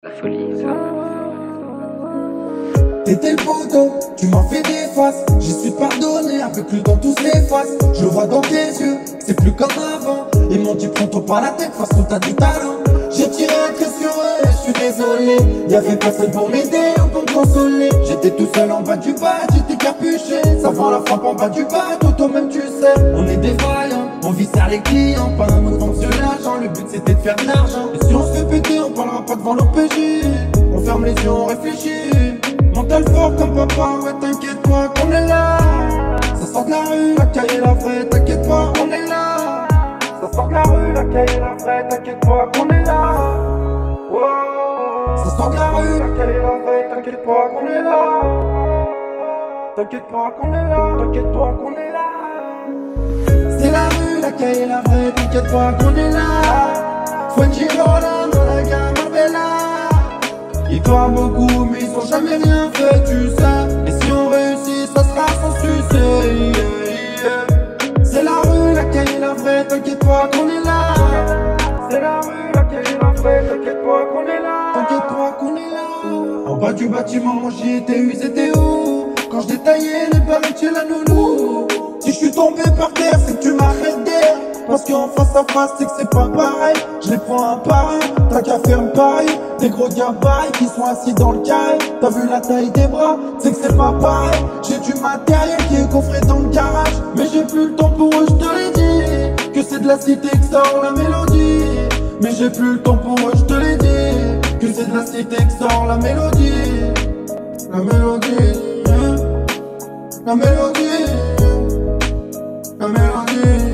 folie, ça. T'étais le poteau, tu m'as fait des faces. J'ai su te pardonner, avec le temps tout s'efface. Je le vois dans tes yeux, c'est plus comme avant. Ils m'ont dit prends-toi par la tête, façon t'as du talent. J'ai tiré un trait sur eux, je suis désolé. Y'avait personne pour m'aider ou pour me consoler. J'étais tout seul en bas du bas, j'étais capuché. Ça vend la frappe en bas du bateau, toi-même tu sais. On est défaillants, on viscère les clients. Pas un mot sur l'argent, le but c'était de faire de l'argent. Et si on se fait péter, on parlera pas devant l'OPJ. On ferme les yeux, on réfléchit. Mental fort comme papa, ouais t'inquiète pas qu'on est là. Ça sort de la rue, la caille et la vraie, t'inquiète pas on est là. Ça sort de la rue, la caille et la vraie, t'inquiète pas qu'on est là. Wow. Ça sort de la rue, la caille et la vraie, t'inquiète pas qu'on est là. T'inquiète pas qu'on est là, t'inquiète pas qu'on est là. C'est la rue, la caille et la vraie, t'inquiète pas qu'on est là. Faut une Girona dans la gamme Marbella. Ils parlent beaucoup mais ils ont jamais rien fait, tu sais. Et si on réussit, ça sera sans succès. C'est la rue, la caille et la vraie, t'inquiète pas qu'on est là. C'est la rue, la caille et la vraie, t'inquiète pas qu'on est là. T'inquiète pas qu'on est là. En bas du bâtiment, j'y étais eu, c'était où? Quand je détaillais les barrettes chez la nounou. Si je suis tombé par terre, c'est que tu m'arrêtes d'air. Parce qu'en face à face, c'est que c'est pas pareil. Je les prends un par un, t'as qu'à faire pareil. Des gros gabarits qui sont assis dans le carré. T'as vu la taille des bras, c'est que c'est pas pareil. J'ai du matériel qui est coffré dans le garage. Mais j'ai plus le temps pour eux, je te l'ai dit. Que c'est de la cité que sort la mélodie. Mais j'ai plus le temps pour eux, je te l'ai dit. Que c'est de la cité que sort la mélodie. La mélodie, la mélodie, la mélodie.